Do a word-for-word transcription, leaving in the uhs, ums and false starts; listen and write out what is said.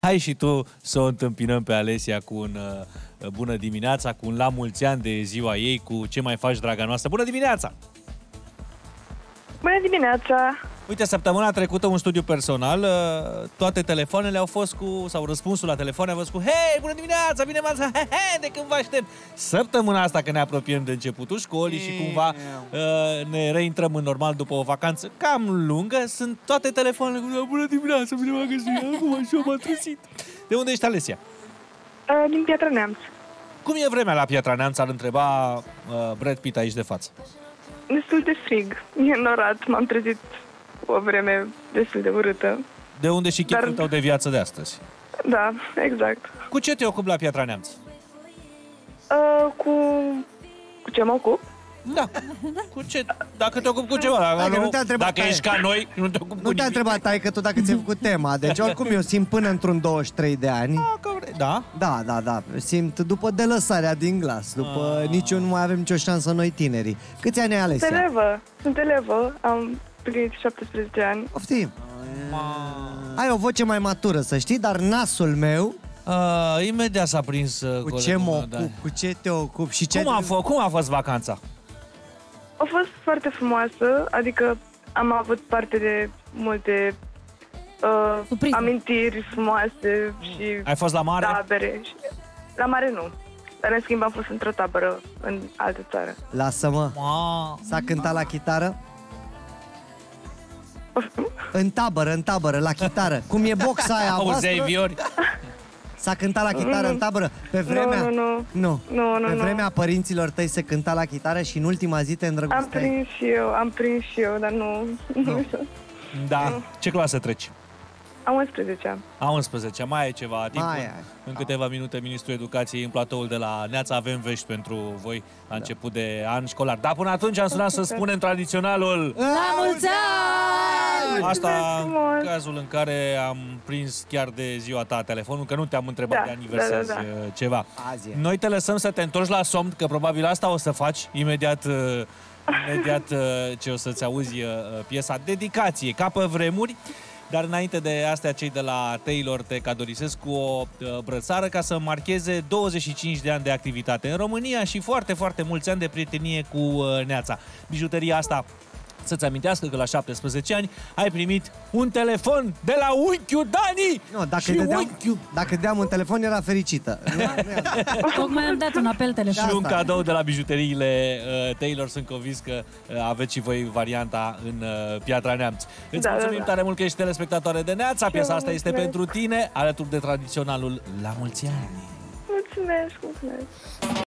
Hai și tu să o întâmpinăm pe Alesia cu un uh, bună dimineața, cu un la mulți ani de ziua ei, cu ce mai faci, draga noastră. Bună dimineața! Bună dimineața! Uite, săptămâna trecută un studiu personal, uh, toate telefoanele au fost cu, sau răspunsul la telefoane a fost cu hei, bună dimineața, bine v-ați, he, he, de când vă aștept. Săptămâna asta, că ne apropiem de începutul școlii și cumva uh, ne reintrăm în normal după o vacanță cam lungă, sunt toate telefoanele cu bună dimineața, bine v-am găsit, acum așa m-a trezit. De unde ești, Alesia? Uh, din Piatra Neamț. Cum e vremea la Piatra Neamț? Ar întreba uh, Brad Pitt aici de față. Destul de frig. E înorat. M-am trezit o vreme destul de urâtă. De unde și chipul Dar... tău de viață de astăzi? Da, exact. Cu ce te ocupi la Piatra Neamț? Uh, cu... Cu ce mă ocup? Da. Cu ce? Dacă te ocupi cu ceva. Dacă, Dacă nu, nu te-a întrebat dacă aia. ești ca noi, nu te ocupi Nu cu te-a nimic. întrebat, taică, tu dacă ți-ai făcut tema. Deci oricum eu simt până într-un douăzeci și trei de ani. Da, că vrei. Da? Da, da, da. Simt după delăsarea din glas. După Ah. nici eu nu mai avem nicio șansă noi tinerii. Câți ani ai, Sunt Alesia? elevă. Sunt elevă. Am plinit șaptesprezece ani. Poftim. Ai o voce mai matură, să știi, dar nasul meu, Uh, imediat s-a prins uh, cu colegul ce mă meu, da. ocup, cu ce te ocup și ce... Cum a, f- cum a fost vacanța? A fost foarte frumoasă. Adică am avut parte de multe uh, Surprize. amintiri frumoase și Ai fost la mare? tabere. Și... La mare nu. Dar în schimb am fost într-o tabără în altă țară. Lasă-mă. Ma. S-a cântat la chitară? În tabără, în tabără, la chitară. Cum e boxa aia a voastră? Auzeai viori? S-a cântat la chitară în tabără? Pe vremea... Nu, nu, Nu. nu, nu, Pe nu. vremea părinților tăi se cânta la chitară și în ultima zi te Am îndrăgosteai. prins și eu, am prins și eu, dar nu... nu. Da. Ce clasă treci? Am unsprezece ani. A unsprezece, mai e ceva timp. Mai în, ai. în câteva minute, Ministrul Educației în platoul de la Neața avem vești pentru voi la început de an școlar. Dar până atunci am sunat să spunem tradiționalul. La mulți ani! Asta în frumos! cazul în care am prins chiar de ziua ta telefonul, că nu te-am întrebat Da, de aniversezi da, da, uh, ceva. Azi e. Noi te lăsăm să te întorci la somn, că probabil asta o să faci imediat, uh, imediat uh, ce o să-ți auzi uh, piesa Dedicație, ca pe vremuri. Dar înainte de astea, cei de la Taylor te cadorisesc cu o uh, brățară ca să marcheze douăzeci și cinci de ani de activitate în România și foarte, foarte mulți ani de prietenie cu uh, Neața. Bijuteria asta să-ți amintească că la șaptesprezece ani ai primit un telefon de la unchiul Dani! Nu, dacă și îi dădeam, unchiul... dacă dădeam un telefon, era fericită. Nu, nu era. Tocmai am dat un apel telefon. Și un asta. cadou de la bijuteriile uh, Taylor. Sunt convins că uh, aveți și voi varianta în uh, Piatra Neamț. Îți Da, mulțumim da, da. tare mult că ești telespectatoare de Neața. Piesa vă asta este mulțumesc. pentru tine, alături de tradiționalul La mulți ani. Mulțumesc, mulțumesc.